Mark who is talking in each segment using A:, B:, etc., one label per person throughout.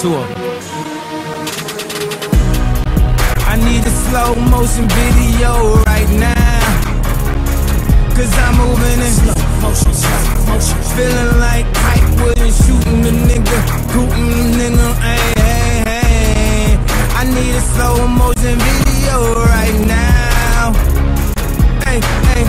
A: to her.
B: I need a slow motion video right now, 'cause I'm moving in slow motion, feeling like Ike Wood shooting the nigga, cooting the nigga, hey, hey, hey. I need a slow motion video right now, hey, hey.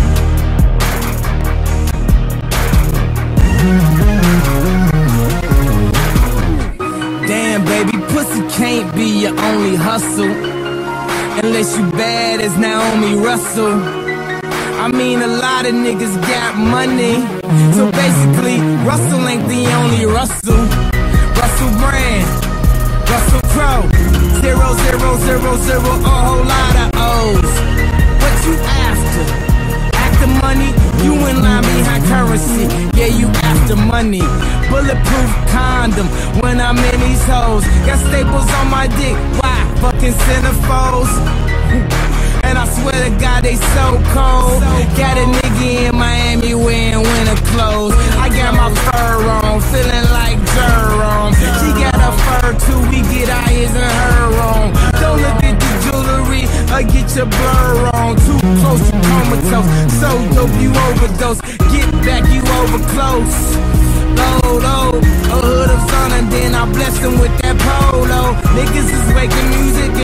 B: Damn, baby, pussy can't be your only hustle, unless you bad as Naomi Russell. I mean, a lot of niggas got money, so basically, Russell ain't the only Russell. Russell Brand, Russell Crowe, 0, 0, 0, 0, a whole lot of O's. What you after? After money? You in line behind currency, yeah, you after money. Bulletproof condom when I'm in these hoes. Got staples on my dick, why? Fucking centerfolds. And I swear to God, they so cold. Got a nigga in Miami wearing winter clothes. I got my fur on, feeling like Jerome. She got a fur too, we get our ears and her on. Don't look at the jewelry or get your blur on. Too close, you comatose. So dope, you overdose. Get back, you over close. Load, a hood of sun, and then I bless them with that polo. Niggas is making music.